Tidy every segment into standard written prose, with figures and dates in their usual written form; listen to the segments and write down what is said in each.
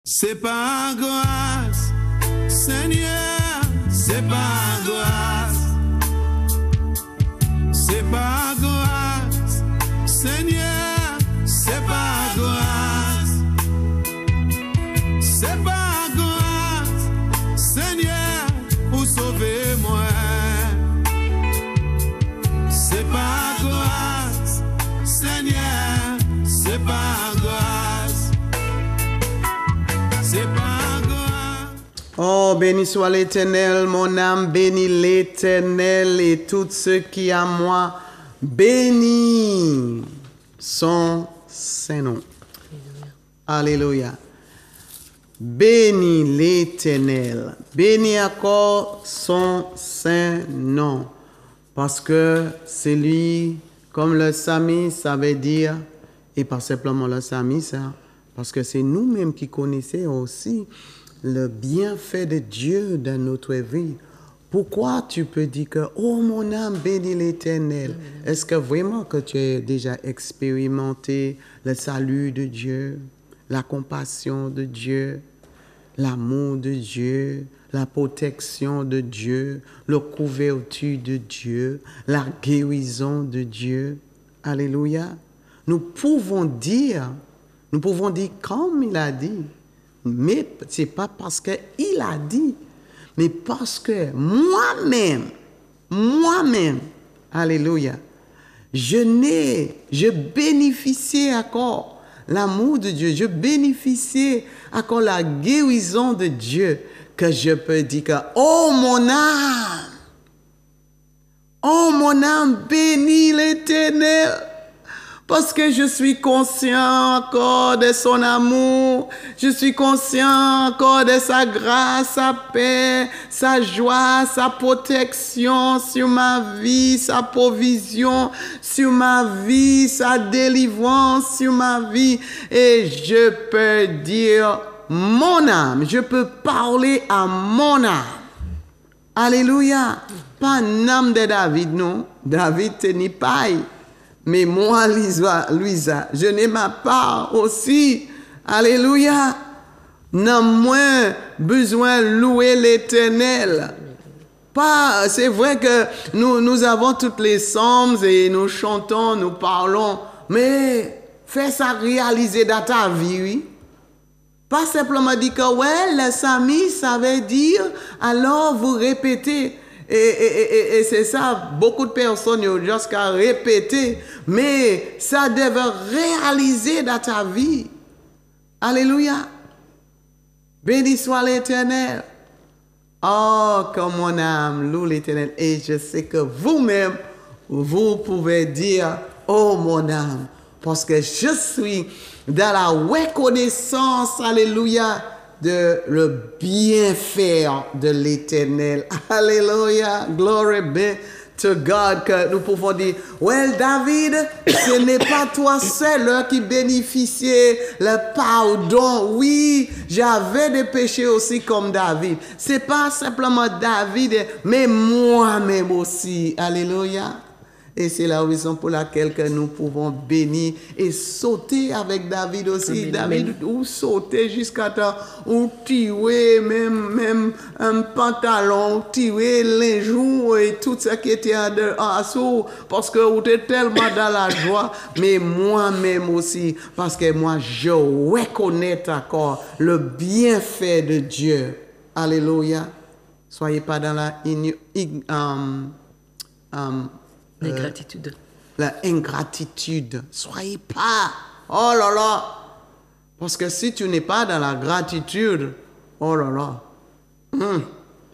C'est par grâce, Seigneur, c'est par grâce. C'est par grâce, Seigneur, c'est par grâce. C'est par grâce, Seigneur, pour sauver moi. C'est par grâce, Seigneur, c'est par grâce. C'est par grâce. Oh, béni soit l'Éternel, mon âme, bénis l'Éternel et tout ce qui a moi, bénis son Saint-Nom. Alléluia. Bénis l'Éternel, bénis encore son Saint-Nom, parce que c'est lui, comme le psalmiste savait dire, et pas simplement le psalmiste, hein, parce que c'est nous-mêmes qui connaissons aussi le bienfait de Dieu dans notre vie. Pourquoi tu peux dire que, oh mon âme, bénis l'Éternel? Est-ce que vraiment que tu as déjà expérimenté le salut de Dieu, la compassion de Dieu, l'amour de Dieu, la protection de Dieu, la couverture de Dieu, la guérison de Dieu? Alléluia. Nous pouvons dire comme il a dit, mais ce n'est pas parce qu'il a dit, mais parce que moi-même, alléluia, je bénéficiais encore l'amour de Dieu, je bénéficiais encore la guérison de Dieu, que je peux dire que, oh mon âme, bénis l'Éternel. Parce que je suis conscient encore de son amour, je suis conscient encore de sa grâce, sa paix, sa joie, sa protection sur ma vie, sa provision sur ma vie, sa délivrance sur ma vie. Et je peux dire mon âme, je peux parler à mon âme. Alléluia. Pas l'âme de David, non. David tenait paille. Mais moi, Louisa, je n'ai ma part aussi. Alléluia. Non moins besoin de louer l'Éternel. Pas, c'est vrai que nous avons toutes les psaumes et nous chantons, nous parlons. Mais fais ça réaliser dans ta vie, oui. Pas simplement dire que, ouais, le psalmiste savait dire, alors vous répétez. Et c'est ça, beaucoup de personnes ont jusqu'à répéter, mais ça devait réaliser dans ta vie. Alléluia. Béni soit l'Éternel. Oh, comme mon âme loue l'Éternel. Et je sais que vous-même, vous pouvez dire, oh mon âme, parce que je suis dans la reconnaissance, alléluia, de le bienfait de l'Éternel. Alléluia. Glory be to God. Que nous pouvons dire, well, David, ce n'est pas toi seul qui bénéficiait le pardon. Oui, j'avais des péchés aussi comme David. C'est pas simplement David, mais moi-même aussi. Alléluia. Et c'est la raison pour laquelle que nous pouvons bénir et sauter avec David aussi. Amen, David, ou sauter jusqu'à temps, ou tirer même un pantalon, tirer les joues et tout ce qui était en dessous, parce que vous êtes tellement dans la joie, mais moi-même aussi, parce que moi, je reconnais encore le bienfait de Dieu. Alléluia. Soyez pas dans la l'ingratitude. La ingratitude. Soyez pas. Oh là là. Parce que si tu n'es pas dans la gratitude, oh là là.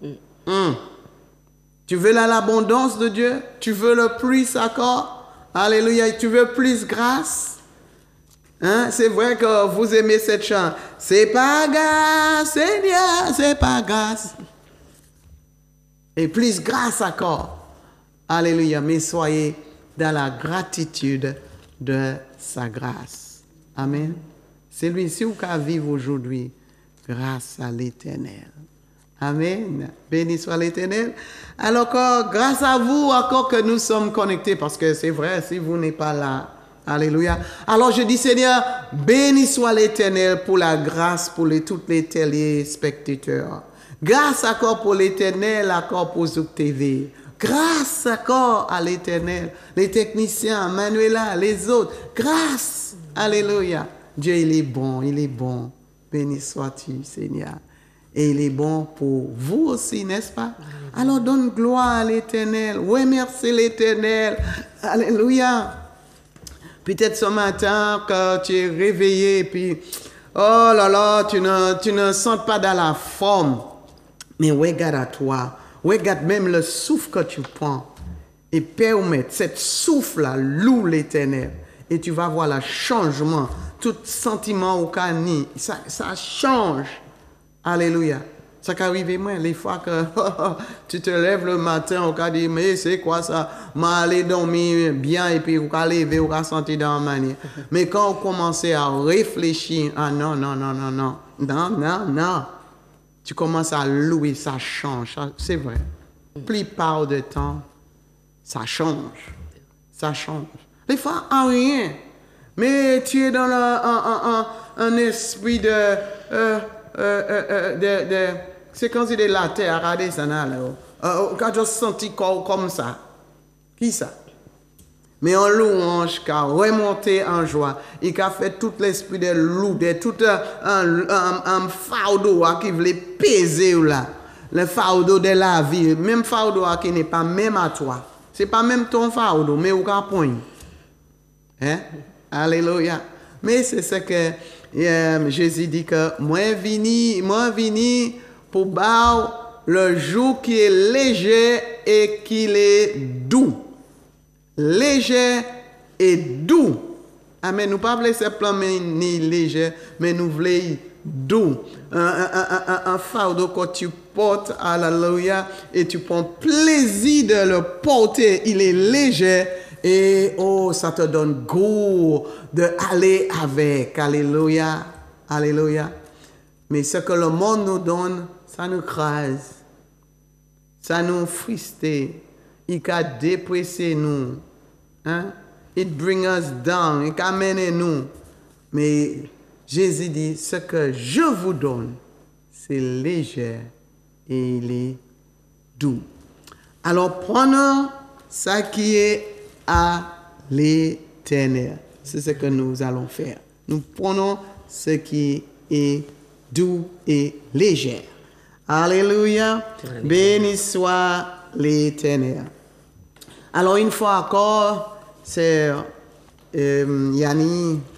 Tu veux l'abondance de Dieu? Tu veux le plus encore? Alléluia. Tu veux plus grâce? Hein? C'est vrai que vous aimez cette chant. C'est pas grâce, Seigneur, c'est pas grâce. Et plus grâce encore. Alléluia, mais soyez dans la gratitude de sa grâce. Amen. C'est lui-ci qui vivre aujourd'hui grâce à l'Éternel. Amen. Béni soit l'Éternel. Alors, grâce à vous, encore que nous sommes connectés, parce que c'est vrai, si vous n'êtes pas là, Alléluia. Alors je dis, Seigneur, béni soit l'Éternel pour la grâce pour tous les téléspectateurs. Grâce encore pour l'Éternel, encore pour Zouk TV. Grâce encore à l'Éternel, les techniciens, Manuela, les autres. Grâce. Alléluia. Dieu, il est bon, il est bon. Béni sois-tu, Seigneur. Et il est bon pour vous aussi, n'est-ce pas? Alors donne gloire à l'Éternel. Remercie l'Éternel. Alléluia. Peut-être ce matin, quand tu es réveillé, puis, oh là là, tu ne sens pas dans la forme. Mais regarde à toi. Regarde même le souffle que tu prends. Et permets cette souffle-là, loue l'Éternel. Et tu vas voir le changement. Tout sentiment au cani, ça change. Alléluia. Ça qu'arrive moi, les fois que tu te lèves le matin, on va dire, mais c'est quoi ça? M'aller dormir bien et puis on va lever, on va sentir dans la manière. Mais quand on commence à réfléchir, ah non, non, non, non, non, non, non, non. Tu commences à louer, ça change, c'est vrai. Plupart du temps, ça change. Ça change. Des fois, en rien. Mais tu es dans un esprit c'est quand c'est de la terre, regardez ça là. Quand je senti comme ça. Qui ça? Mais en louange, qui a remonté en joie, il a fait tout l'esprit de loup, de tout un fardeau qui voulait peser là. Le fardeau de la vie, même fardeau qui n'est pas même à toi. C'est pas même ton fardeau, mais au cas point. Hein? Alléluia. Mais c'est ce que Jésus dit que moi vini pour boire le jour qui est léger et qui est doux. Léger et doux. Amen. Nous ne voulons pas simplement ni léger, mais nous voulons doux. Un fardeau que tu portes, alléluia, et tu prends plaisir de le porter. Il est léger. Et oh, ça te donne goût d'aller avec. Alléluia. Alléluia. Mais ce que le monde nous donne, ça nous crase. Ça nous frustre. Il a dépressé nous. Hein? It brings us down. Il amène nous. Mais Jésus dit, ce que je vous donne, c'est léger et il est doux. Alors prenons ça qui est à l'Éternel. C'est ce que nous allons faire. Nous prenons ce qui est doux et léger. Alléluia. Béni soit l'Éternel. Alors une fois encore, c'est Yanni.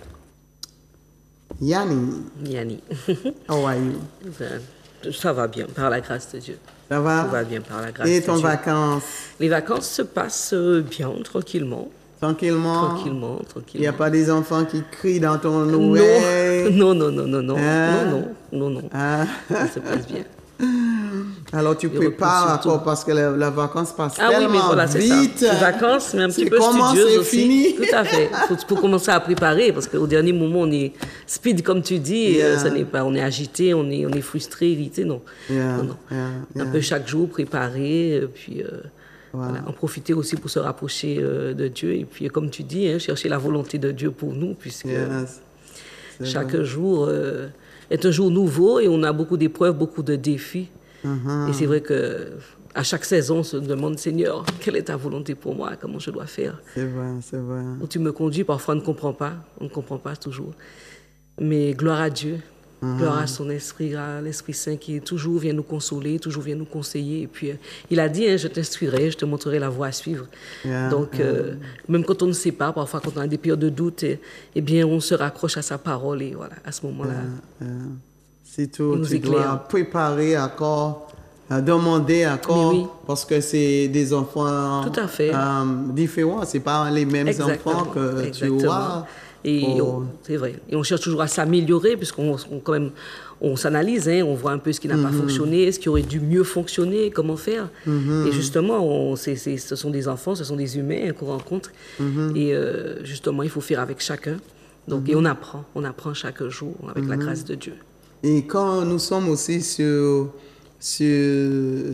How are you? Ça va bien, par la grâce de Dieu. Ça va? Tout va bien, par la grâce de Dieu. Et ton vacances? Les vacances se passent bien, tranquillement. Tranquillement? Tranquillement. Il n'y a pas des enfants qui crient dans ton oreille? Non. Hein? Non. Ah. Ça se passe bien. Alors tu prépares encore parce que la vacances passent tellement oui, mais voilà, c'est vite. ça. Les vacances, mais un petit peu comment studieuses c'est aussi. Fini? Tout à fait. Pour commencer à préparer, parce qu'au dernier moment, on est speed, comme tu dis. Yeah. Ça n'est pas, on est agité, on est frustré, irrité, non. Yeah. Non. Yeah. Un peu chaque jour, préparer, puis voilà, en profiter aussi pour se rapprocher de Dieu. Et puis, comme tu dis, chercher la volonté de Dieu pour nous, puisque chaque jour est un jour nouveau et on a beaucoup d'épreuves, beaucoup de défis. Et c'est vrai que à chaque saison, on se demande, Seigneur, quelle est ta volonté pour moi? Comment je dois faire? C'est vrai. Où tu me conduis, parfois on ne comprend pas toujours. Mais gloire à Dieu, gloire à son esprit, à l'Esprit Saint qui toujours vient nous consoler, toujours vient nous conseiller. Et puis, il a dit, je t'instruirai, je te montrerai la voie à suivre. Donc, même quand on ne sait pas, parfois quand on a des périodes de doute, eh bien, on se raccroche à sa parole et voilà, à ce moment-là. C'est tout, tu dois préparer encore, demander encore, oui. Parce que c'est des enfants tout à fait. Différents, c'est pas les mêmes enfants que tu auras. Et c'est vrai. Et on cherche toujours à s'améliorer, puisqu'on quand même, on s'analyse, on voit un peu ce qui n'a pas fonctionné, ce qui aurait dû mieux fonctionner, comment faire. Et justement, ce sont des enfants, ce sont des humains qu'on rencontre. Et justement, il faut faire avec chacun. Donc, et on apprend chaque jour avec la grâce de Dieu. Et quand nous sommes aussi sur ce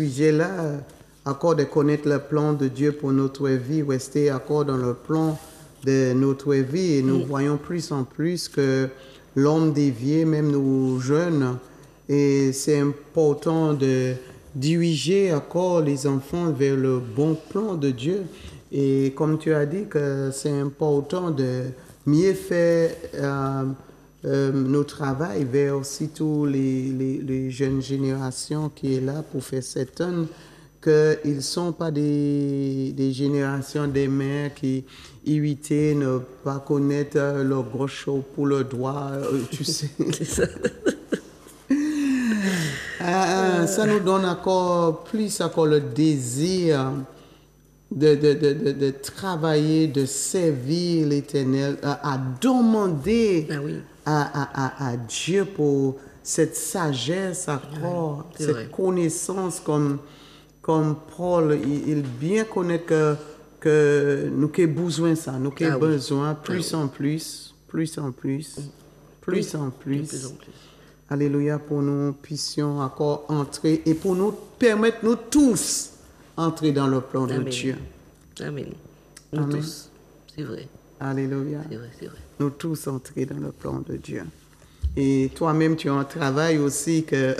sujet-là, encore de connaître le plan de Dieu pour notre vie, rester encore dans le plan de notre vie et nous voyons plus en plus que l'homme dévié, même nous jeunes, et c'est important de diriger encore les enfants vers le bon plan de Dieu. Et comme tu as dit que c'est important de mieux faire nos travail vers aussi tous les jeunes générations qui est là pour faire certaines qu'ils ne sont pas des générations des mères qui irritées, ne pas connaître leur gros chaud pour le doigt, tu sais. C'est ça. Ça nous donne encore plus le désir de travailler, de servir l'Éternel, à demander à Dieu pour cette sagesse encore, cette connaissance comme Paul, il bien connaît que nous avons besoin de ça, nous avons besoin plus en plus. Alléluia, pour nous puissions encore entrer et pour nous permettre, nous tous, entrer dans le plan de Dieu. Amen. Nous tous, c'est vrai. Alléluia. C'est vrai, c'est vrai. Nous tous entrer dans le plan de Dieu. Et toi-même, tu as un travail aussi que...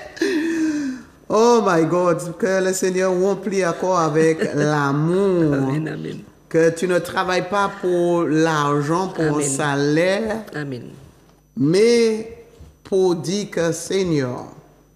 Oh my God, que le Seigneur remplit encore avec l'amour. Amen, amen. Que tu ne travailles pas pour l'argent, pour un salaire. Amen. Mais pour dire que Seigneur,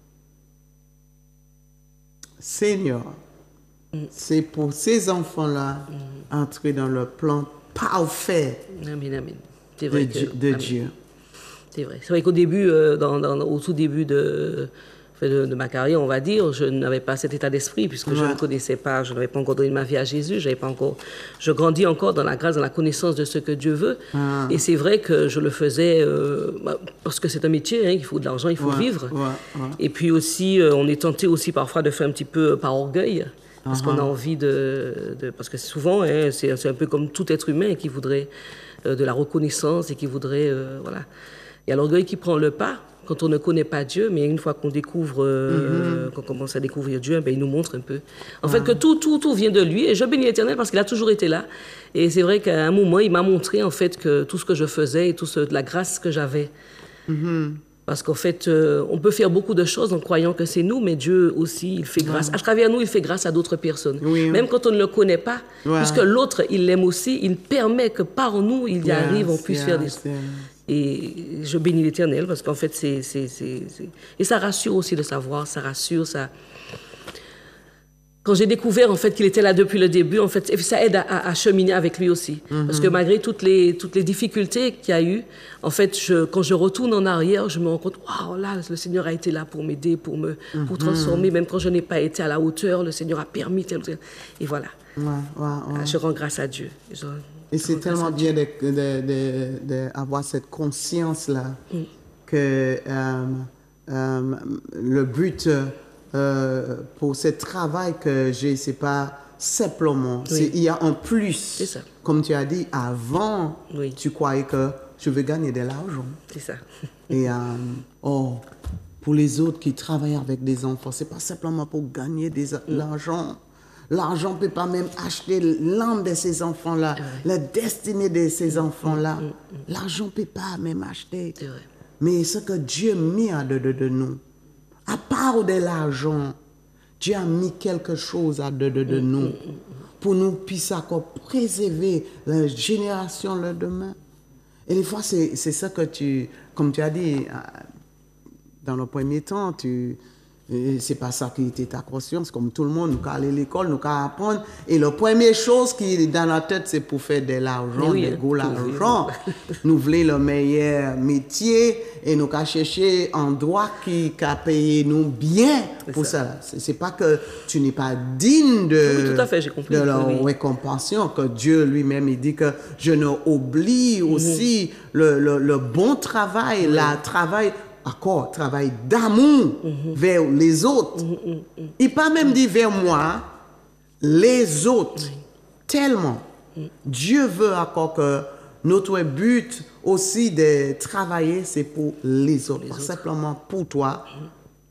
c'est pour ces enfants-là entrer dans le plan parfait C'est vrai de Dieu. C'est vrai. C'est vrai qu'au début, au tout début de ma carrière, on va dire, je n'avais pas cet état d'esprit puisque je ne connaissais pas, je n'avais pas encore donné ma vie à Jésus, je grandis encore dans la grâce, dans la connaissance de ce que Dieu veut. Et c'est vrai que je le faisais parce que c'est un métier, il faut de l'argent, il faut vivre. Et puis aussi, on est tenté aussi parfois de faire un petit peu par orgueil. Parce qu'on a envie parce que souvent, c'est un peu comme tout être humain qui voudrait de la reconnaissance et qui voudrait, voilà. Il y a l'orgueil qui prend le pas quand on ne connaît pas Dieu, mais une fois qu'on découvre, qu'on commence à découvrir Dieu, il nous montre un peu. En fait, que tout vient de lui. Et je bénis l'Éternel parce qu'il a toujours été là. Et c'est vrai qu'à un moment, il m'a montré en fait que tout ce que je faisais et la grâce que j'avais. Parce qu'en fait, on peut faire beaucoup de choses en croyant que c'est nous, mais Dieu aussi, il fait grâce. À travers nous, il fait grâce à d'autres personnes. Même quand on ne le connaît pas, puisque l'autre, il l'aime aussi, il permet que par nous, il y arrive, on puisse faire des choses. Et je bénis l'Éternel parce qu'en fait, et ça rassure aussi de savoir, ça rassure, ça... Quand j'ai découvert en fait qu'il était là depuis le début, en fait, ça aide à cheminer avec lui aussi. Parce que malgré toutes les difficultés qu'il y a eu, en fait, quand je retourne en arrière, je me rends compte, waouh, là, le Seigneur a été là pour m'aider, pour transformer. Même quand je n'ai pas été à la hauteur, le Seigneur a permis tel. Et voilà. Je rends grâce à Dieu. Et c'est tellement bien d'avoir cette conscience-là que le but pour ce travail que j'ai, c'est pas simplement, il y a un plus. C'est ça. Comme tu as dit, avant, tu croyais que je veux gagner de l'argent. C'est ça. Et pour les autres qui travaillent avec des enfants, c'est pas simplement pour gagner de l'argent. L'argent ne peut pas même acheter l'âme de ces enfants-là, la destinée de ces enfants-là. L'argent ne peut pas même acheter. Mais ce que Dieu met de nous, à part de l'argent, Dieu a mis quelque chose de nous pour nous puissions encore préserver la génération le demain. Et des fois, c'est ça que comme tu as dit, dans le premier temps, c'est pas ça qui était ta conscience. Comme tout le monde, nous allons à l'école, nous allons apprendre. Et la première chose qui est dans la tête, c'est pour faire de l'argent, de gros l'argent. Nous voulons le meilleur métier et nous allons chercher un droit qui a payé nous bien pour ça. C'est pas que tu n'es pas digne tout à fait, j'ai compris. De la récompense, que Dieu lui-même, il dit que je ne oublie aussi le bon travail, travail d'amour vers les autres. Il pas même dit vers moi, les autres. Tellement. Dieu veut encore que notre but aussi de travailler, c'est pour les autres. Pas simplement pour toi.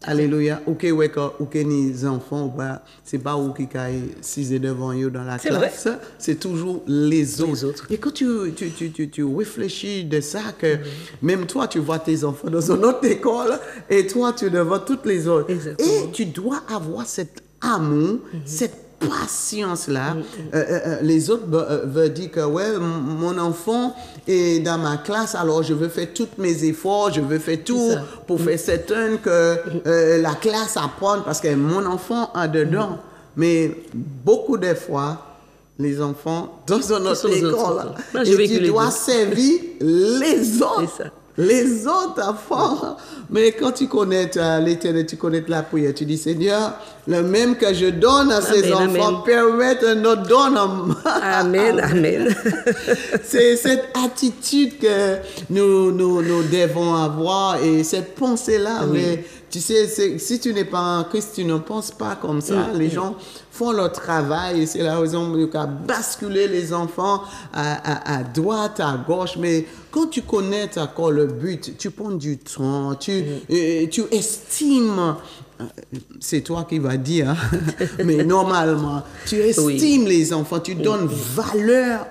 Alléluia. Ok, ouais, ok, les enfants, bah, c'est pas où qui caille 6 devant eux dans la classe, c'est toujours les autres. Et quand tu réfléchis de ça, que même toi, tu vois tes enfants dans une autre école, et toi, tu devant toutes les autres. Exactement. Et tu dois avoir cet amour, cette patience-là. Les autres veulent dire que, ouais, mon enfant est dans ma classe, alors je veux faire tous mes efforts, je veux faire tout pour faire certain que la classe apprenne, parce que mon enfant a dedans. Mais beaucoup de fois, les enfants, dans une autre école, et tu dois servir les autres. Les autres enfants. Mais quand tu connais l'Éternel, tu connais la prière, tu dis, Seigneur, le même que je donne à ces enfants, permette un autre donne. Amen, amen. C'est cette attitude que nous devons avoir et cette pensée-là. Mais tu sais, si tu n'es pas en Christ, tu ne penses pas comme ça. Les gens font leur travail et c'est la raison pour laquelle basculer les enfants à droite, à gauche. Mais quand tu connais encore le but, tu prends du temps, tu estimes, c'est toi qui vas dire, hein, mais normalement, tu estimes les enfants, tu donnes valeur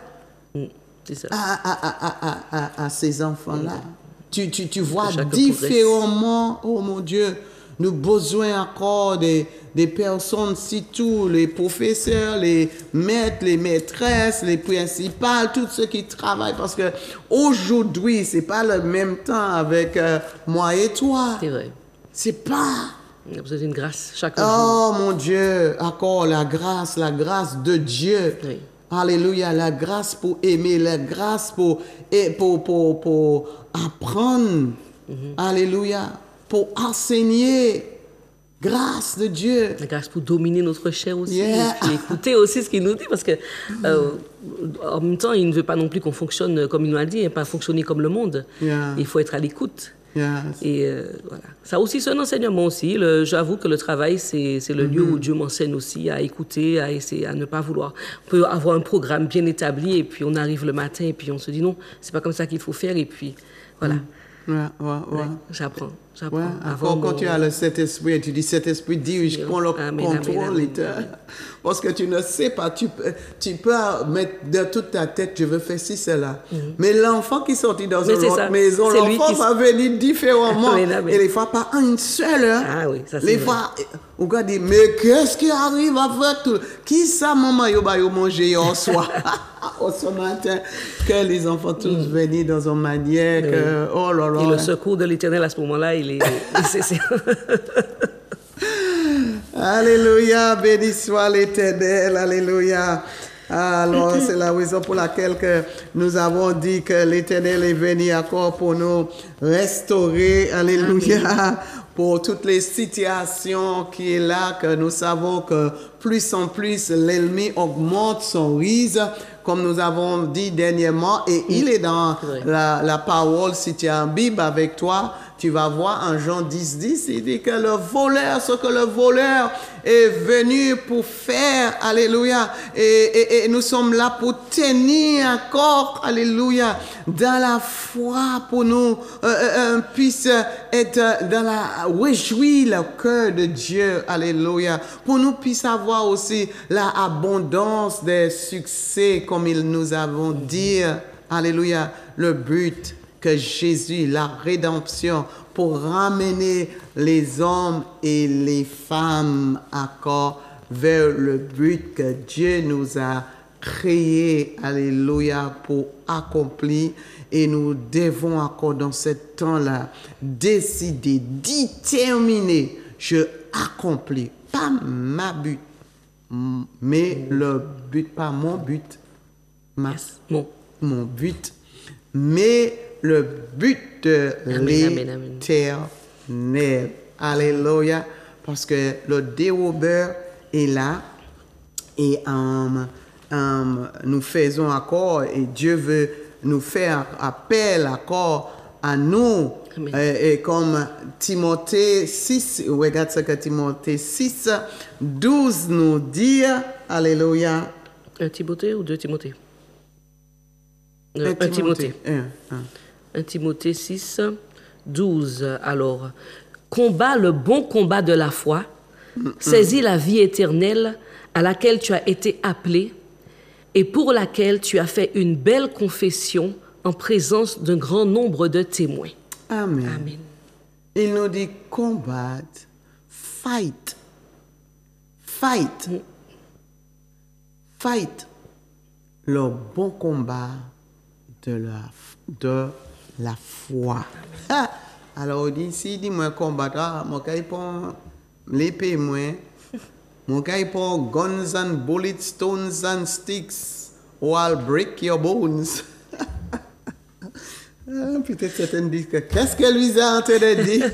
à ces enfants-là. Tu vois différemment, oh mon Dieu, nous avons besoin encore des personnes, surtout les professeurs, les maîtres, les maîtresses, les principales, tous ceux qui travaillent, parce que aujourd'hui, c'est pas le même temps avec moi et toi. C'est vrai. C'est pas. On a besoin d'une grâce chaque jour. Oh mon Dieu, encore la grâce de Dieu. Oui. Alléluia, la grâce pour aimer, la grâce pour apprendre. Alléluia, pour enseigner. Grâce de Dieu. La grâce pour dominer notre chair aussi. Et puis écouter aussi ce qu'il nous dit, parce que en même temps, il ne veut pas non plus qu'on fonctionne comme il nous a dit, et pas fonctionner comme le monde. Il faut être à l'écoute. Et voilà. Ça aussi, c'est un enseignement aussi. J'avoue que le travail, c'est le lieu où Dieu m'enseigne aussi à écouter, à essayer, à ne pas vouloir. On peut avoir un programme bien établi et puis on arrive le matin et puis on se dit non, c'est pas comme ça qu'il faut faire et puis voilà. J'apprends. Quand tu as le Saint-Esprit, tu dis Saint-Esprit dirige, prends le contrôle. Parce que tu ne sais pas, tu peux mettre de toute ta tête, je veux faire ci, cela. Mais l'enfant qui sortit dans une autre maison, l'enfant va venir différemment. Et les fois, pas une seule. Les fois, on va dire, mais qu'est-ce qui arrive avec tout? Qui ça, maman, yo manger hier soir? Ce matin, que les enfants tous venaient dans une manière que, oh là là. Et le secours de l'Éternel à ce moment-là, il est Alléluia, béni soit l'Éternel, alléluia. Alors, c'est la raison pour laquelle que nous avons dit que l'Éternel est venu encore pour nous restaurer, alléluia, pour toutes les situations qui est là, que nous savons que plus en plus l'ennemi augmente son risque, comme nous avons dit dernièrement, et il est dans la parole, si tu as une Bible avec toi, tu vas voir en Jean 10, il dit que ce que le voleur est venu pour faire, alléluia, et nous sommes là pour tenir encore, alléluia, dans la foi, pour nous puisse être dans la réjouir le cœur de Dieu, alléluia, pour nous puisse avoir aussi l'abondance des succès, comme il nous avons dit, alléluia, le but que Jésus, la rédemption, pour ramener les hommes et les femmes encore vers le but que Dieu nous a créé, alléluia, pour accomplir. Et nous devons encore dans ce temps-là décider, déterminer, je accomplis, pas ma but, mais le but, pas mon but, mon but, mais le but de l'Éternel. Alléluia. Parce que le dérobeur est là et nous faisons accord et Dieu veut nous faire appel accord à nous. Et comme Timothée 6, regarde ce que Timothée 6, 12 nous dit. Alléluia. Un Timothée ou deux Timothée? Un Timothée. 1 Timothée 6, 12. Alors, Combat le bon combat de la foi. Saisis la vie éternelle à laquelle tu as été appelé et pour laquelle tu as fait une belle confession en présence d'un grand nombre de témoins. Amen. Amen. Il nous dit combattre, fight. Fight. Fight. Le bon combat de la foi. Ah, alors, si dis-moi combattre, mon gars, il prend l'épée, moi. Mon gars, il prend guns and bullets, stones and sticks, or I'll break your bones. Peut-être certains disent que qu'est-ce que lui a en train de dire?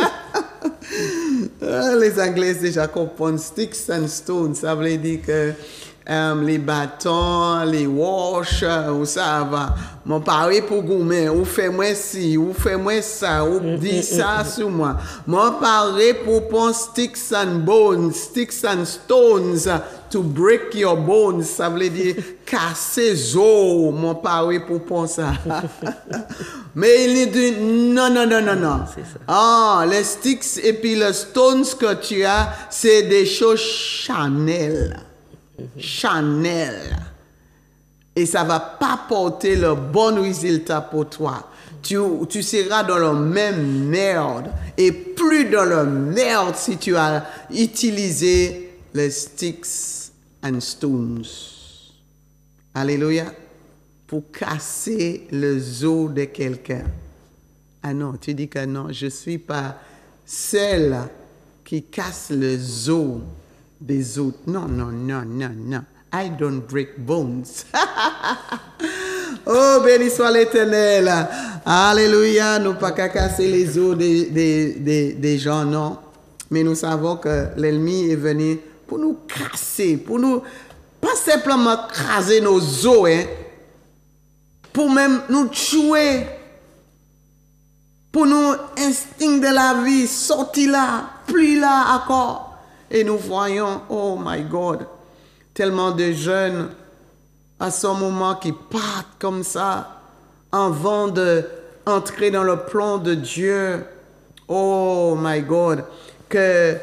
Les Anglais déjà comprennent sticks and stones. Ça veut dire que les bâtons, les wash, ou ça va. Mon pari pour gourmet, ou fais-moi ci, ou fais-moi ça, ou dis ça sur moi. Mon pari pour prendre sticks and bones, sticks and stones, to break your bones. Ça veut dire casser os. Mon pari pour prendre ça. Mais il dit non. C'est ça. Ah, les sticks et puis les stones que tu as, c'est des choses Chanel. Chanel. Et ça va pas porter le bon résultat pour toi. Tu seras dans le même merde. Et plus dans le merde si tu as utilisé les sticks and stones. Alléluia. Pour casser le os de quelqu'un. Ah non, tu dis que non, je ne suis pas celle qui casse le os des autres. Non. I don't break bones. Oh, béni soit l'Éternel. Alléluia. Nous pas qu'à casser les os des gens, non. Mais nous savons que l'ennemi est venu pour nous casser, pour nous, pas simplement craser nos os, hein, pour même nous tuer, pour nous instinct de la vie, sortir là, plus là encore. Et nous voyons, oh my God, tellement de jeunes à ce moment qui partent comme ça, avant d'entrer dans le plan de Dieu. Oh my God, que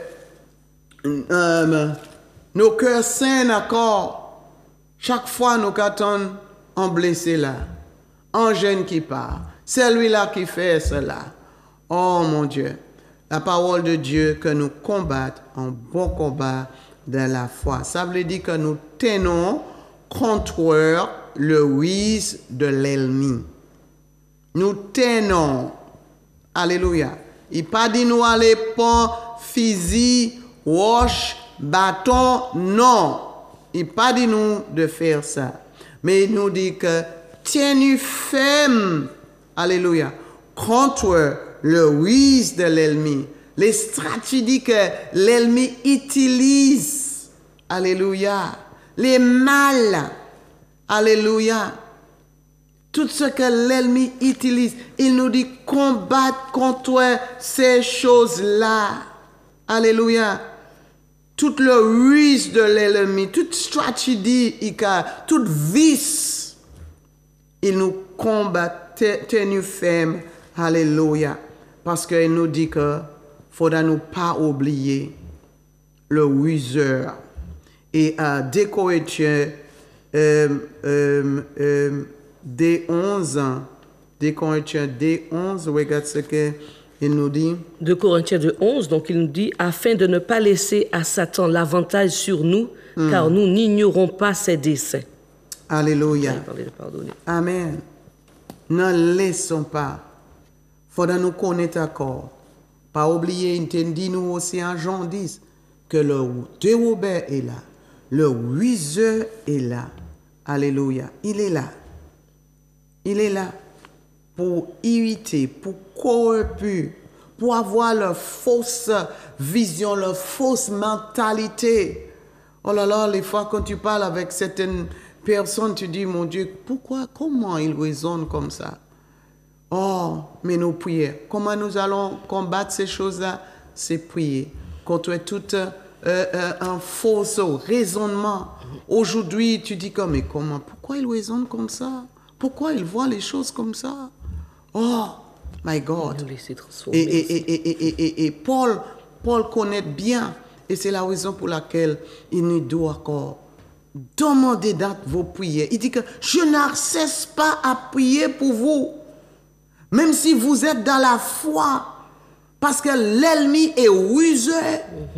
nos cœurs saignent encore. Chaque fois nous attendons un blessé là, un jeune qui part, celui-là qui fait cela. Oh mon Dieu, la parole de Dieu que nous combattons un bon combat de la foi. Ça veut dire que nous tenons contre le ruse de l'ennemi. Nous tenons. Alléluia. Il pas dit nous aller prendre fusil, roche, bâton. Non. Il pas dit nous de faire ça. Mais il nous dit que tiens-nous ferme. Alléluia. Contre le ruse de l'ennemi. Les stratégies que l'ennemi utilise. Alléluia. Les mal. Alléluia. Tout ce que l'ennemi utilise, il nous dit combattre contre ces choses-là. Alléluia. Toute le ruse de l'ennemi, toute stratégie, toute vice, il nous combat, tenu ferme. Alléluia. Parce qu'il nous dit que faudra nous pas oublier le ruseur. Et à 2 Corinthiens D11, regarde ce qu'il nous dit. 2 Corinthiens 11, donc il nous dit, afin de ne pas laisser à Satan l'avantage sur nous, car nous n'ignorons pas ses desseins. Alléluia. Amen. Ne laissons pas. Faudra nous connaître encore. Pas oublier, il dit nous aussi en Jean 10, que le déroubeur est là. Le ruseur est là. Alléluia. Il est là. Il est là pour irriter, pour corrompre, pour avoir la fausse vision, la fausse mentalité. Oh là là, les fois quand tu parles avec certaines personnes, tu dis, mon Dieu, pourquoi, comment ils raisonnent comme ça? Oh, mais nous prions. Comment nous allons combattre ces choses-là? C'est prier. Contre tout un faux raisonnement. Aujourd'hui, tu dis comme, mais comment? Pourquoi ils raisonnent comme ça? Pourquoi ils voient les choses comme ça? Oh, My God. Nous laisser transformer. Et Paul connaît bien, et c'est la raison pour laquelle il nous doit encore demander dans vos prières. Il dit que je ne cesse pas à prier pour vous, même si vous êtes dans la foi, parce que l'ennemi est rusé.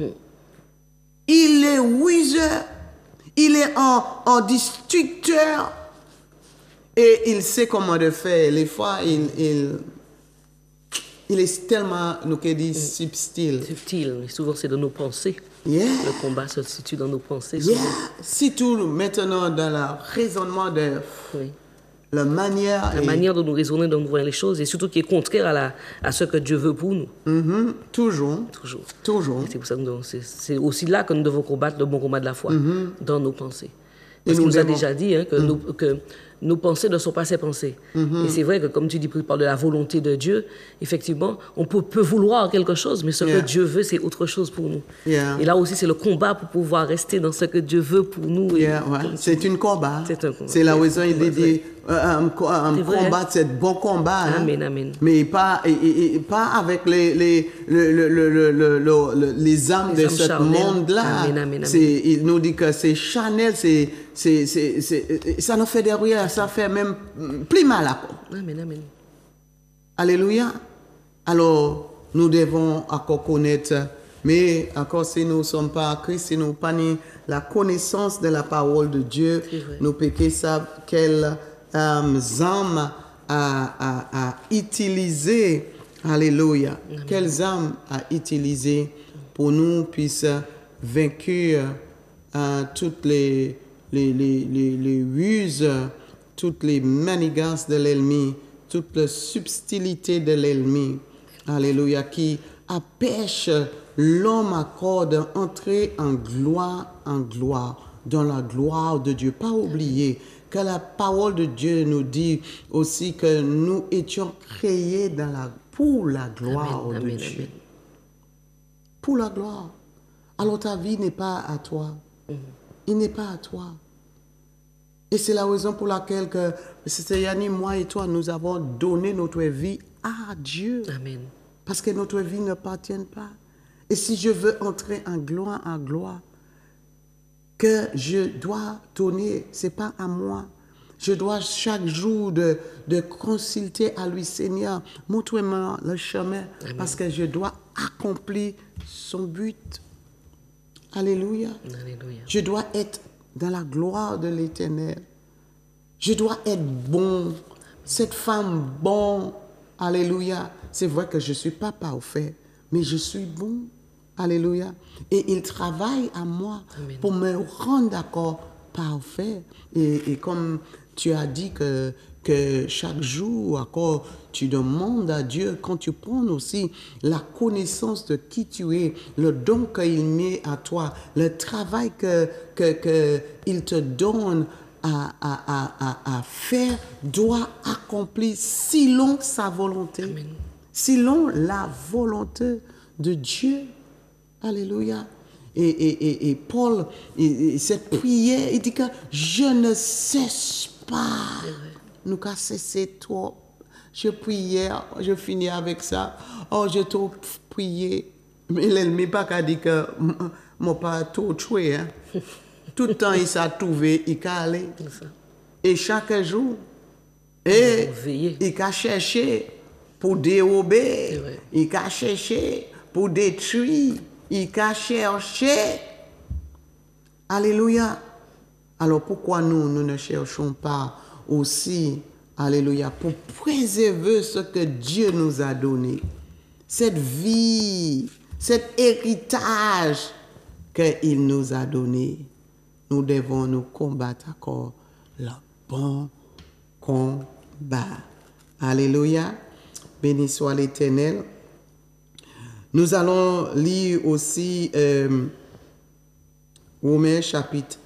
Il est rusé, il est en destructeur, et il sait comment le faire. Les fois, il est tellement, nous dit, subtil. Subtil, mais souvent c'est dans nos pensées. Yeah. Le combat se situe dans nos pensées. Yeah. Surtout maintenant dans le raisonnement de la manière dont nous raisonnons, dont nous voyons les choses, et surtout qui est contraire à ce que Dieu veut pour nous. Toujours. Et c'est pour ça que c'est aussi là que nous devons combattre le bon combat de la foi, dans nos pensées. Parce qu'il nous a déjà dit que nos pensées ne sont pas ses pensées. Et c'est vrai que, comme tu dis, par de la volonté de Dieu, effectivement, on peut vouloir quelque chose, mais ce que Dieu veut, c'est autre chose pour nous. Et là aussi, c'est le combat pour pouvoir rester dans ce que Dieu veut pour nous. C'est un combat. C'est la raison, il dit, combattre, c'est bon combat. Amen, amen. Mais pas avec les âmes de ce monde-là. Il nous dit que c'est charnel, ça nous fait derrière, ça fait même plus mal à quoi. Amen, amen. Alléluia. Alors, nous devons encore connaître, mais encore si nous ne sommes pas à Christ, si nous n'avons pas la connaissance de la parole de Dieu, nous péquons ça, quelles âmes à utiliser. Alléluia. Amen. Quelles âmes à utiliser pour nous puisse vaincre toutes les ruses, toutes les manigances de l'ennemi, toute la subtilité de l'ennemi, alléluia, qui empêche l'homme à d'entrer en gloire, dans la gloire de Dieu. Pas oublier que la parole de Dieu nous dit aussi que nous étions créés pour la gloire de Dieu. Pour la gloire. Alors ta vie n'est pas à toi. Il n'est pas à toi. Et c'est la raison pour laquelle que Sister Yanni, moi et toi, nous avons donné notre vie à Dieu. Amen. Parce que notre vie ne appartient pas. Et si je veux entrer en gloire, que je dois donner, ce n'est pas à moi. Je dois chaque jour de consulter à lui, Seigneur, montre-moi le chemin. Amen. Parce que je dois accomplir son but. Alléluia. Alléluia. Je dois être dans la gloire de l'Éternel. Je dois être bon. Cette femme bon. Alléluia. C'est vrai que je ne suis pas parfait, mais je suis bon. Alléluia. Et il travaille à moi. Amen. Pour me rendre d'accord parfait. Et comme tu as dit que chaque jour, encore, tu demandes à Dieu, quand tu prends aussi la connaissance de qui tu es, le don qu'il met à toi, le travail qu'il te donne à faire, doit accomplir selon sa volonté. Amen. Selon la volonté de Dieu. Alléluia. Et Paul, cette prière, il dit que je ne cesse pas. Nous qu'à cesser trop. Je priais, je finis avec ça. Oh, j'ai trop prié. Mais l'ennemi pas qu'à dire que moi pas trop tué. Hein. Tout le temps, il s'est trouvé, il a allé. Et chaque jour, il a cherché pour dérober. Il a cherché pour détruire. Il a cherché. Alléluia. Alors pourquoi nous ne cherchons pas aussi, alléluia, pour préserver ce que Dieu nous a donné, cette vie, cet héritage qu'il nous a donné. Nous devons nous combattre encore le bon combat. Alléluia. Béni soit l'Éternel. Nous allons lire aussi Romains chapitre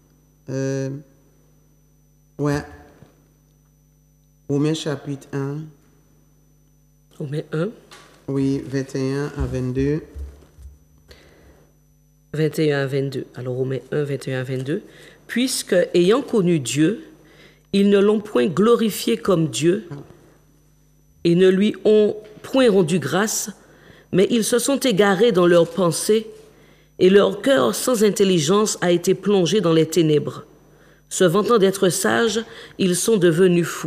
Romains chapitre 1. Romains 1. Oui, 21 à 22. 21 à 22. Alors Romains 1, 21 à 22. Puisque, ayant connu Dieu, ils ne l'ont point glorifié comme Dieu, et ne lui ont point rendu grâce, mais ils se sont égarés dans leurs pensées, et leur cœur sans intelligence a été plongé dans les ténèbres. Se vantant d'être sages, ils sont devenus fous.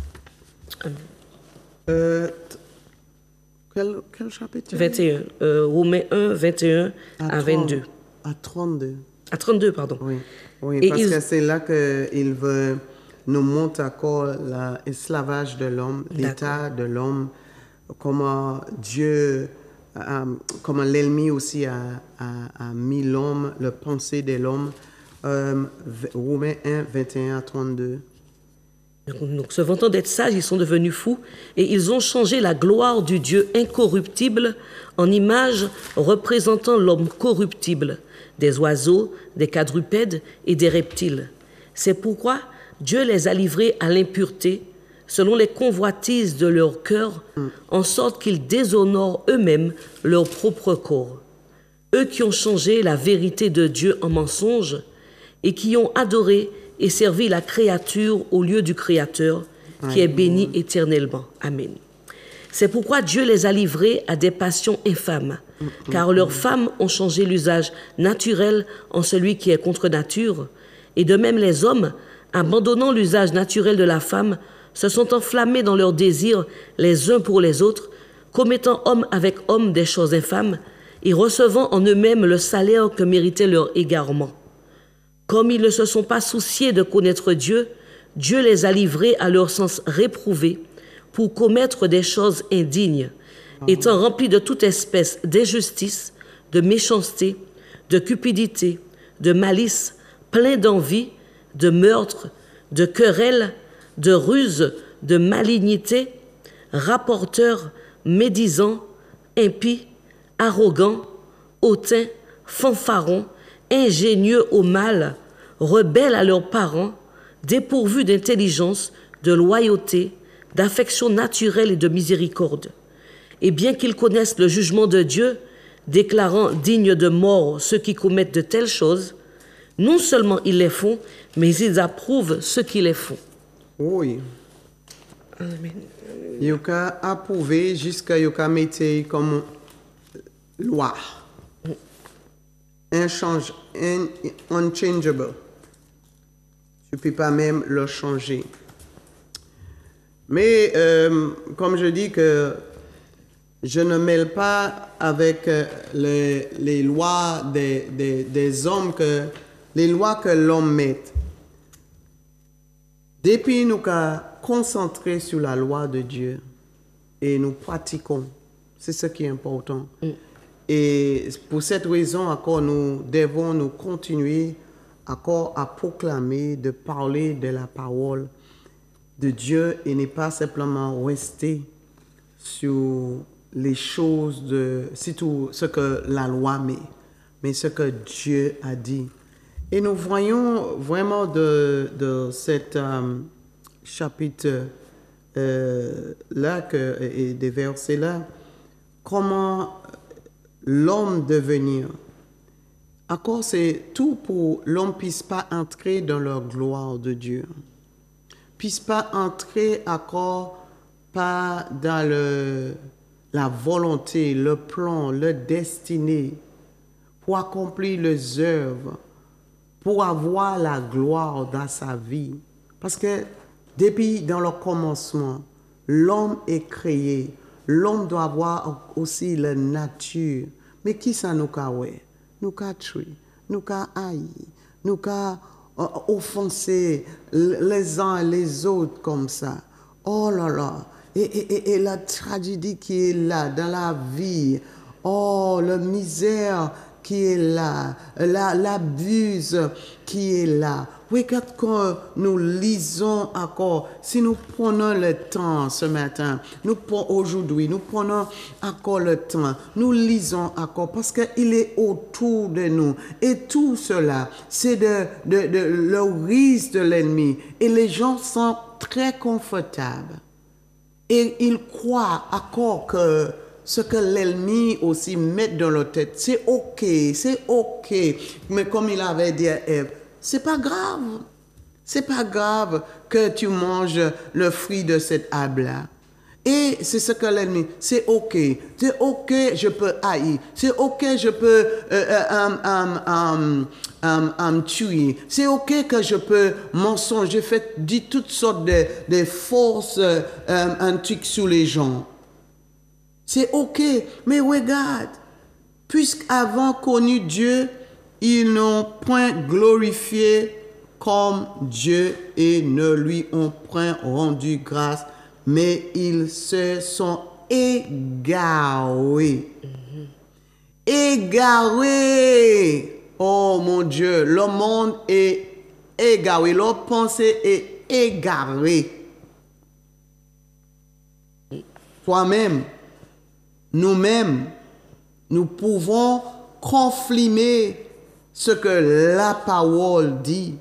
Quel chapitre? 21. Romains 1, 21 à 22. À 32. À 32, pardon. Oui, oui, Et parce que c'est là qu'il veut nous montrer encore l'esclavage de l'homme, l'état de l'homme, comment Dieu, comment l'ennemi aussi a mis l'homme, le pensée de l'homme. Romains 1, 21 à 32. Donc, se vantant d'être sages, ils sont devenus fous et ils ont changé la gloire du Dieu incorruptible en image représentant l'homme corruptible, des oiseaux, des quadrupèdes et des reptiles. C'est pourquoi Dieu les a livrés à l'impureté selon les convoitises de leur cœur, en sorte qu'ils déshonorent eux-mêmes leur propre corps. Eux qui ont changé la vérité de Dieu en mensonge et qui ont adoré et servi la créature au lieu du Créateur, qui est béni éternellement. Amen. C'est pourquoi Dieu les a livrés à des passions infâmes, car leurs femmes ont changé l'usage naturel en celui qui est contre nature, et de même les hommes, abandonnant l'usage naturel de la femme, se sont enflammés dans leurs désirs les uns pour les autres, commettant homme avec homme des choses infâmes, et recevant en eux-mêmes le salaire que méritait leur égarement. Comme ils ne se sont pas souciés de connaître Dieu, Dieu les a livrés à leur sens réprouvé pour commettre des choses indignes, étant remplis de toute espèce d'injustice, de méchanceté, de cupidité, de malice, pleins d'envie, de meurtre, de querelles, de ruse, de malignité, rapporteurs, médisants, impies, arrogants, hautains, fanfarons, ingénieux au mal, rebelles à leurs parents, dépourvus d'intelligence, de loyauté, d'affection naturelle et de miséricorde. Et bien qu'ils connaissent le jugement de Dieu, déclarant dignes de mort ceux qui commettent de telles choses, non seulement ils les font, mais ils approuvent ceux qui les font. Oui. Amen. Ils ont approuvé jusqu'à ce qu'ils mettent comme loi. Unchangeable. Tu ne peux pas même le changer. Mais comme je dis que je ne mêle pas avec les lois des hommes, les lois que l'homme met. Depuis nous concentrer sur la loi de Dieu et nous pratiquons, c'est ce qui est important. Et pour cette raison, encore, nous devons nous continuer encore à proclamer, de parler de la parole de Dieu et ne pas simplement rester sur les choses surtout ce que la loi met, mais ce que Dieu a dit. Et nous voyons vraiment de cet chapitre là et des versets là, comment l'homme devenir. Encore, c'est tout pour l'homme puisse pas entrer dans la gloire de Dieu. Puisse pas entrer encore pas dans la volonté, le plan, le destiné pour accomplir les œuvres, pour avoir la gloire dans sa vie. Parce que depuis dans le commencement, l'homme est créé. L'homme doit avoir aussi la nature. Mais qui ça nous a ouais? Nous a tué, nous a haï, nous a offensé les uns et les autres comme ça. Oh là là. Et la tragédie qui est là dans la vie. Oh, la misère qui est là, l'abus qui est là. Regarde quand nous lisons encore, si nous prenons le temps ce matin, aujourd'hui, nous prenons encore le temps, nous lisons encore parce qu'il est autour de nous. Et tout cela, c'est le risque de l'ennemi. Et les gens sont très confortables. Et ils croient encore que ce que l'ennemi aussi met dans leur tête, c'est ok. Mais comme il avait dit à Ève, c'est pas grave. C'est pas grave que tu manges le fruit de cet arbre-là. Et c'est ce que l'ennemi, c'est ok, je peux haïr, c'est ok, je peux tuer, c'est ok que je peux mensonger, dire toutes sortes de fausses trucs sur les gens. C'est ok, mais regarde, puisqu'avant connu Dieu, ils n'ont point glorifié comme Dieu et ne lui ont point rendu grâce, mais ils se sont égarés. Égarés. Oh mon Dieu, le monde est égaré, leur pensée est égarée. Toi-même, nous-mêmes, nous pouvons confirmer ce que la parole dit.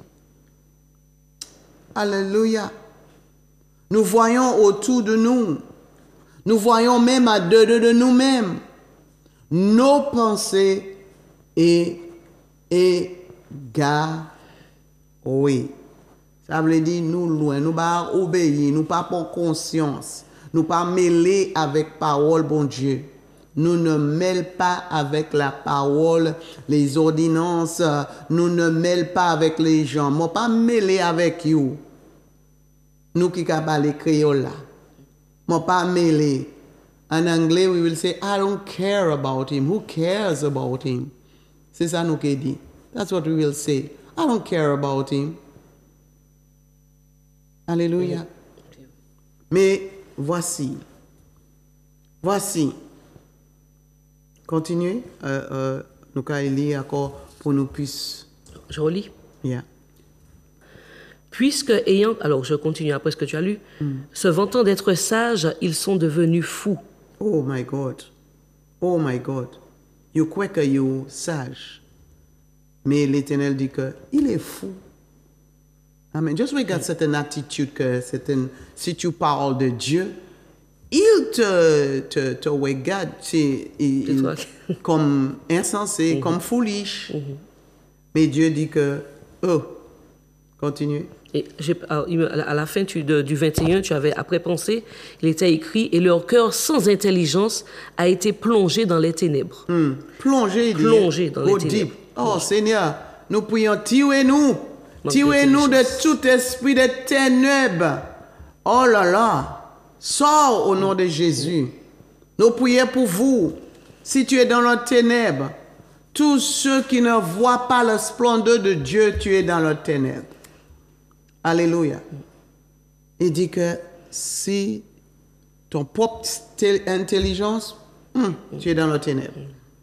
Alléluia. Nous voyons autour de nous. Nous voyons même à deux de nous-mêmes. Nos pensées égarées. Ça veut dire nous loin, nous pas obéir, nous pas pour conscience, nous pas mêler avec parole bon Dieu. Nous ne mêlons pas avec la parole, les ordonnances, nous ne mêlons pas avec les gens. Moi pas mêler avec vous. Nous qui parlons créole là. Moi pas mêler. En anglais, we will say, I don't care about him. Who cares about him? C'est ça nous qui dit. That's what we will say. I don't care about him. Alléluia. Mais voici. Continuez. Nous allons lire encore pour nous puissions. Je relis. Yeah. Puisque ayant, alors je continue après ce que tu as lu, se vantant d'être sages, ils sont devenus fous. Oh my God. Oh my God. You crois que you sage. Mais l'Éternel dit que il est fou. Amen. Just regarde cette attitude que si tu parles de Dieu, il te regarde comme insensé, comme foolish. Mais Dieu dit que, oh, continue. Et à la fin du 21, tu avais après pensé, il était écrit, et leur cœur sans intelligence a été plongé dans les ténèbres. Plongé dans les ténèbres. Oh Seigneur, nous prions, tirez-nous de tout esprit de ténèbres. Oh là là, sors au nom de Jésus. Nous prions pour vous. Si tu es dans les ténèbres, tous ceux qui ne voient pas la splendeur de Dieu, tu es dans les ténèbres. Alléluia. Il dit que si ton propre intelligence, tu es dans les ténèbres.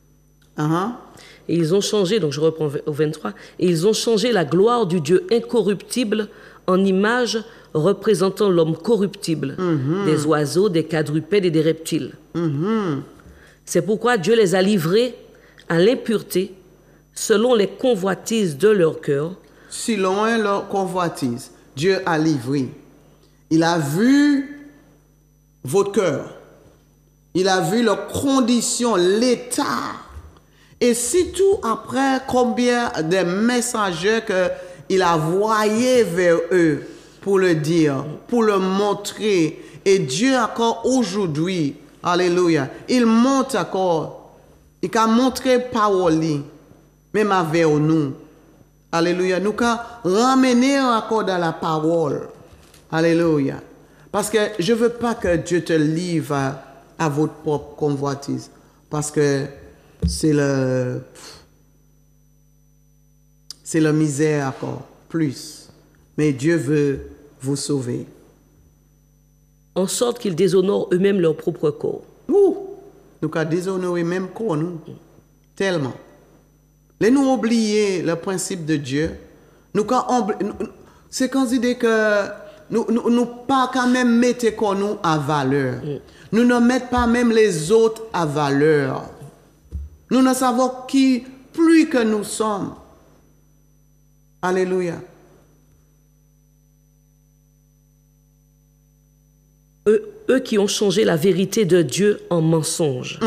Et ils ont changé, donc je reprends au 23, et ils ont changé la gloire du Dieu incorruptible en image représentant l'homme corruptible, des oiseaux, des quadrupèdes et des reptiles. C'est pourquoi Dieu les a livrés à l'impureté selon les convoitises de leur cœur. Selon leur convoitise, Dieu a livré. Il a vu votre cœur. Il a vu leurs conditions, l'état. Et si tout après combien de messagers qu'il a envoyés vers eux pour le dire, pour le montrer. Et Dieu encore aujourd'hui, alléluia, il montre encore, il a montré parole, même avec nous. Alléluia, nous avons ramené encore dans la parole. Alléluia. Parce que je ne veux pas que Dieu te livre à votre propre convoitise. Parce que c'est la misère encore, plus. Mais Dieu veut vous sauver. En sorte qu'ils déshonorent eux-mêmes leur propre corps. Nous avons déshonoré même corps, nous. Tellement. Laissez-nous oublier le principe de Dieu. C'est considéré que nous pas quand même mettre nous à valeur. Nous ne mettons pas même les autres à valeur. Nous ne savons qui plus que nous sommes. Alléluia. Eux qui ont changé la vérité de Dieu en mensonge.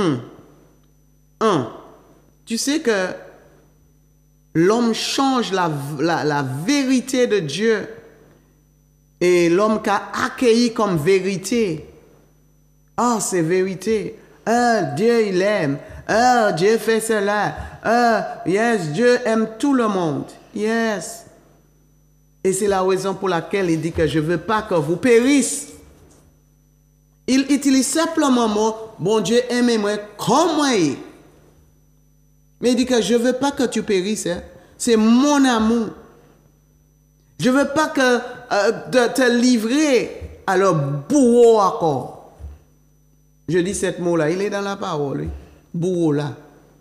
Tu sais que l'homme change la vérité de Dieu et l'homme qu'a accueilli comme vérité Ah, c'est vérité. Ah, Dieu, il aime. Ah, Dieu fait cela. Ah, yes, Dieu aime tout le monde. Yes. Et c'est la raison pour laquelle il dit que je ne veux pas que vous périssez. Il utilise simplement le mot, bon Dieu, aimez-moi comme moi. Mais il dit que je ne veux pas que tu périsses. Hein. C'est mon amour. Je ne veux pas que de te livrer à leur bourreau encore. Je dis ce mot-là, il est dans la parole. Oui. Bourreau là.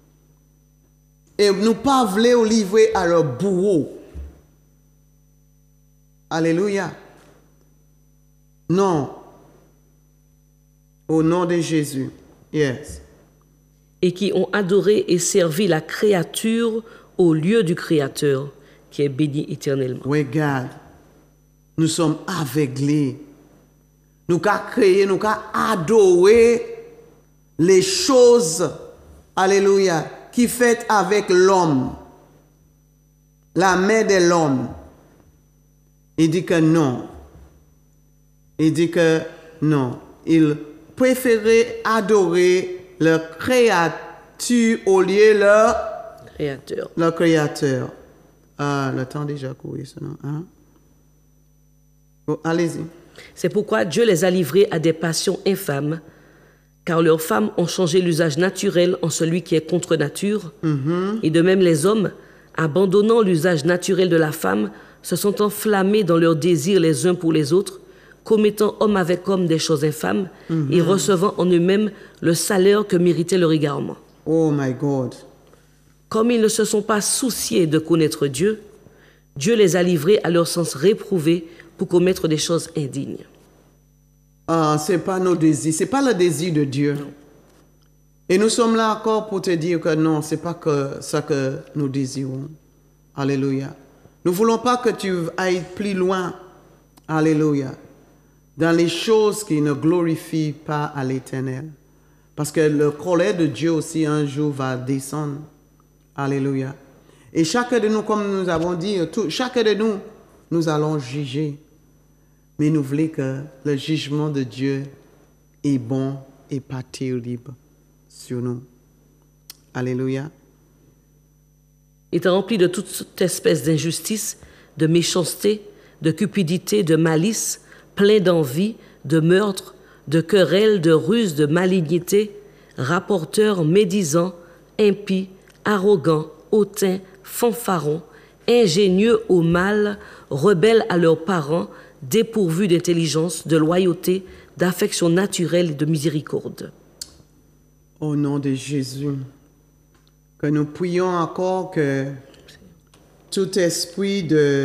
Et nous pas voulons livrer à leur bourreau. Alléluia. Non. Au nom de Jésus. Yes. Et qui ont adoré et servi la créature au lieu du Créateur, qui est béni éternellement. Regarde, nous sommes aveuglés. Nous avons créé, nous avons adoré les choses, alléluia, qui fait avec l'homme, la main de l'homme. Il dit que non. Il dit que non. Il préférait adorer le créature au lieu le créateur. Ah, le temps déjà couru, ça, non? Hein? Bon, allez-y. C'est pourquoi Dieu les a livrés à des passions infâmes, car leurs femmes ont changé l'usage naturel en celui qui est contre nature. Et de même les hommes, abandonnant l'usage naturel de la femme, se sont enflammés dans leurs désirs les uns pour les autres, commettant homme avec homme des choses infâmes et recevant en eux-mêmes le salaire que méritait leur égarement. Oh my God. Comme ils ne se sont pas souciés de connaître Dieu, Dieu les a livrés à leur sens réprouvé pour commettre des choses indignes. Ah, ce n'est pas nos désirs, ce n'est pas le désir de Dieu. Non. Et nous sommes là encore pour te dire que non, ce n'est pas que ça que nous désirons. Alléluia. Nous ne voulons pas que tu ailles plus loin. Alléluia. Dans les choses qui ne glorifient pas à l'Éternel. Parce que le colère de Dieu aussi un jour va descendre. Alléluia. Et chacun de nous, comme nous avons dit, chacun de nous, nous allons juger. Mais nous voulons que le jugement de Dieu est bon et pas terrible sur nous. Alléluia. Étant rempli de toute espèce d'injustice, de méchanceté, de cupidité, de malice, plein d'envie, de meurtre, de querelles, de ruses, de malignité, rapporteurs, médisants, impies, arrogants, hautains, fanfarons, ingénieux au mal, rebelles à leurs parents, dépourvus d'intelligence, de loyauté, d'affection naturelle et de miséricorde. Au nom de Jésus, que nous prions encore que tout esprit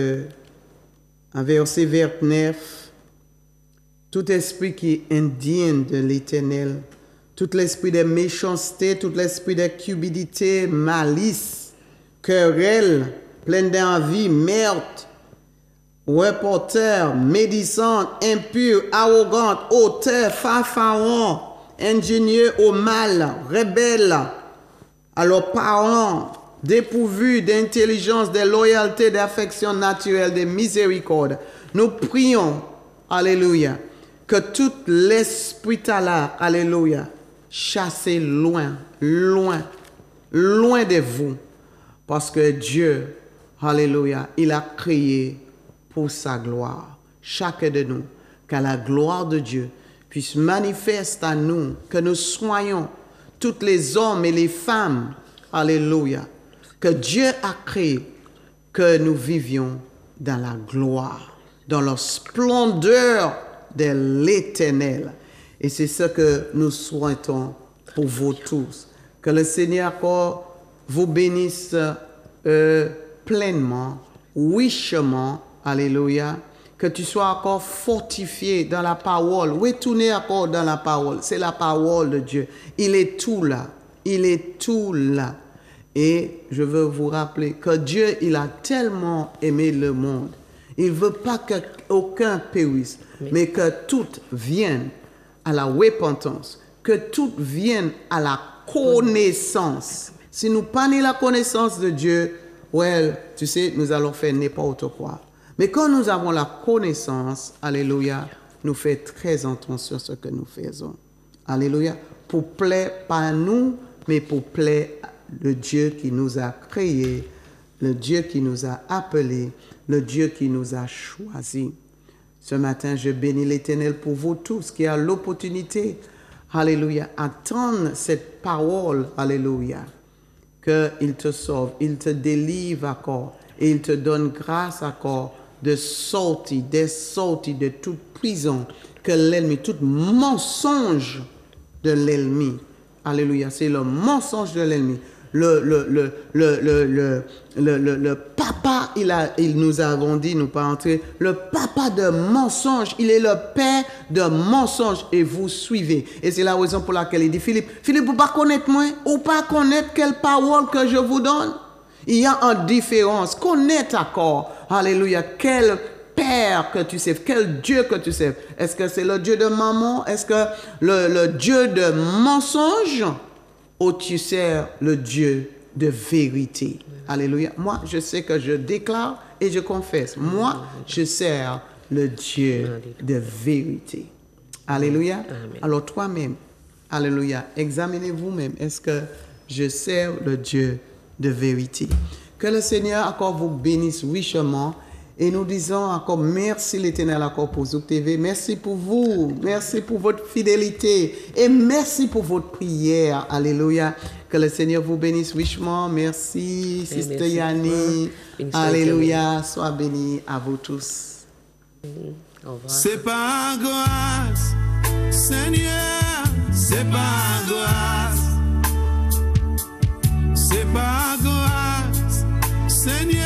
verset 29, tout esprit qui est indigne de l'Éternel, tout l'esprit de méchanceté, tout l'esprit de cupidité, malice, querelle, plein d'envie, meurtre, reporter, médisant, impur, arrogante, hauteur, fanfaron, ingénieux au mal, rebelle à leurs parents, dépourvus d'intelligence, de loyauté, d'affection naturelle, de miséricorde. Nous prions, alléluia, que tout l'esprit là, alléluia, chassez loin, loin, loin de vous. Parce que Dieu, alléluia, il a créé pour sa gloire. Chacun de nous, que la gloire de Dieu puisse manifester à nous, que nous soyons tous les hommes et les femmes, alléluia, que Dieu a créé, que nous vivions dans la gloire, dans la splendeur de l'Éternel. Et c'est ce que nous souhaitons pour vous tous. Que le Seigneur encore vous bénisse pleinement, richement, alléluia. Que tu sois encore fortifié dans la parole, retourner encore dans la parole. C'est la parole de Dieu. Il est tout là. Il est tout là. Et je veux vous rappeler que Dieu, il a tellement aimé le monde. Il ne veut pas qu'aucun périsse, mais que tout vienne à la repentance, que tout vienne à la connaissance. Si nous n'avons pas la connaissance de Dieu, well, tu sais, nous allons faire n'importe quoi. Mais quand nous avons la connaissance, alléluia, nous faisons très attention à ce que nous faisons. Alléluia. Pour plaire pas à nous, mais pour plaire le Dieu qui nous a créés, le Dieu qui nous a appelés, le Dieu qui nous a choisis. Ce matin, je bénis l'Éternel pour vous tous qui ont l'opportunité, alléluia, attendre cette parole, alléluia, qu'il te sauve, il te délivre encore et il te donne grâce encore de sortir, de toute prison que l'ennemi, tout mensonge de l'ennemi. Alléluia, c'est le mensonge de l'ennemi. Le papa, il nous avons dit, nous pas entrer, le papa de mensonge, il est le père de mensonge et vous suivez. Et c'est la raison pour laquelle il dit, Philippe, vous pas connaître moi, ou pas connaître quelle parole que je vous donne. Il y a une différence, connaître encore, alléluia, quel Père que tu sais, quel Dieu que tu sais. Est-ce que c'est le Dieu de maman? Est-ce que le Dieu de mensonge? Ou tu sers le Dieu de vérité? Alléluia. Moi, je sais que je déclare et je confesse. Moi, je sers le Dieu de vérité. Alléluia. Amen. Alors toi-même, alléluia, examinez vous-même. Est-ce que je sers le Dieu de vérité? Que le Seigneur encore vous bénisse richement. Et nous disons encore merci l'Éternel encore pour Zouk TV. Merci pour vous. Merci pour votre fidélité. Et merci pour votre prière. Alléluia. Que le Seigneur vous bénisse richement. Merci, Sister Yanni. Alléluia. Sois béni à vous tous. Au revoir. C'est pas grâce, Seigneur, c'est pas grâce. C'est pas grâce, Seigneur.